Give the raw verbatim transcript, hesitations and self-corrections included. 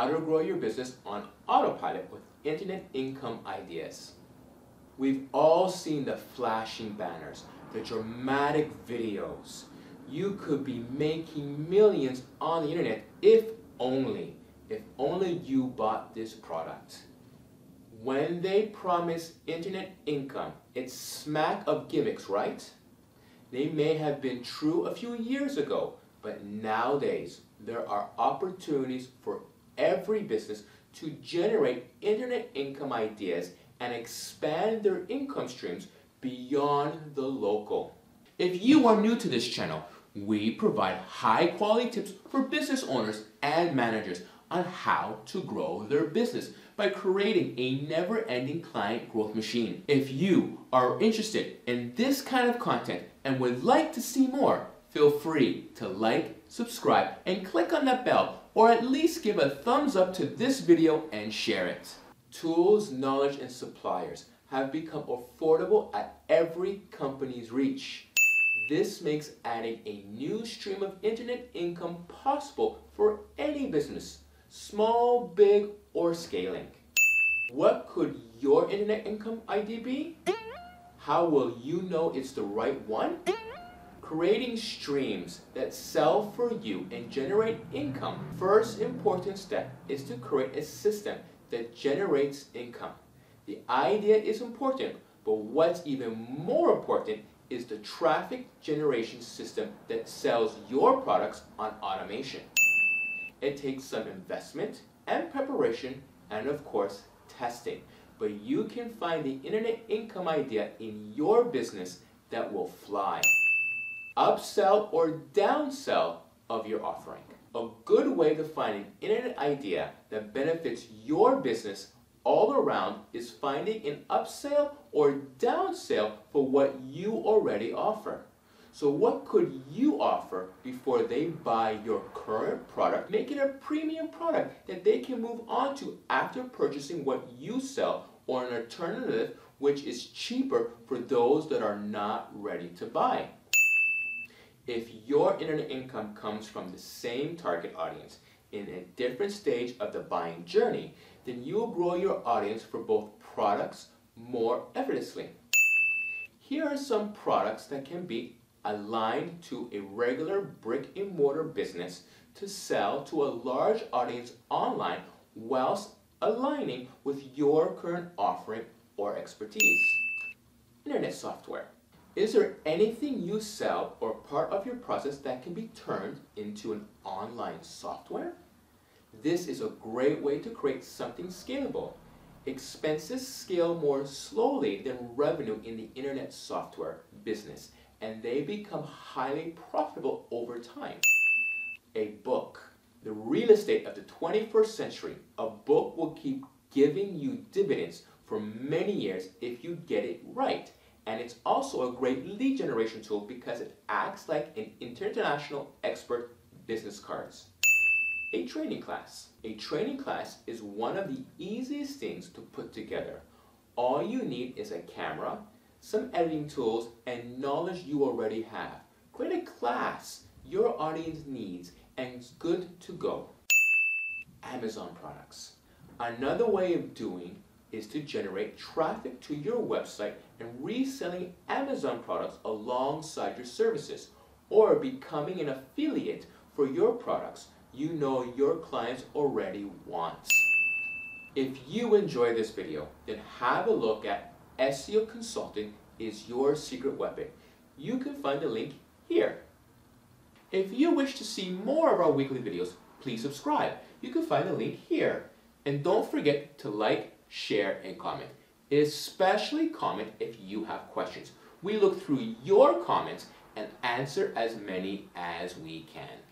how to grow your business on autopilot with internet income ideas. We've all seen the flashing banners, the dramatic videos. You could be making millions on the internet if only, if only you bought this product. When they promise internet income, it's smack of gimmicks, right? They may have been true a few years ago, but nowadays there are opportunities for every business to generate internet income ideas and expand their income streams beyond the local. If you are new to this channel, we provide high quality tips for business owners and managers on how to grow their business by creating a never-ending client growth machine. If you are interested in this kind of content and would like to see more, feel free to like, subscribe, and click on that bell, or at least give a thumbs up to this video and share it. Tools, knowledge, and suppliers have become affordable at every company's reach. This makes adding a new stream of internet income possible for any business, small, big, or scaling. What could your internet income idea be? How will you know it's the right one? Creating streams that sell for you and generate income. First important step is to create a system that generates income. The idea is important, but what's even more important is the traffic generation system that sells your products on automation. It takes some investment and preparation and of course testing, but you can find the internet income idea in your business that will fly. Upsell or downsell of your offering. A good way to find an internet idea that benefits your business all around is finding an upsell or downsell for what you already offer. So what could you offer before they buy your current product? Make it a premium product that they can move on to after purchasing what you sell, or an alternative which is cheaper for those that are not ready to buy. If your internet income comes from the same target audience in a different stage of the buying journey, then you'll grow your audience for both products more effortlessly. Here are some products that can be aligned to a regular brick-and-mortar business to sell to a large audience online whilst aligning with your current offering or expertise. Internet software. Is there anything you sell or part of your process that can be turned into an online software? This is a great way to create something scalable. Expenses scale more slowly than revenue in the internet software business, and they become highly profitable over time. A book. The real estate of the twenty-first century. A book will keep giving you dividends for many years if you get it right. And it's also a great lead generation tool because it acts like an international expert business cards. A training class. A training class is one of the easiest things to put together. All you need is a camera, some editing tools, and knowledge you already have. Create a class your audience needs and it's good to go. Amazon products. Another way of doing is to generate traffic to your website and reselling Amazon products alongside your services, or becoming an affiliate for your products you know your clients already want. If you enjoy this video, then have a look at S E O Consulting is Your Secret Weapon. You can find the link here. If you wish to see more of our weekly videos, please subscribe. You can find the link here. And don't forget to like, share, and comment. Especially comment if you have questions. We look through your comments and answer as many as we can.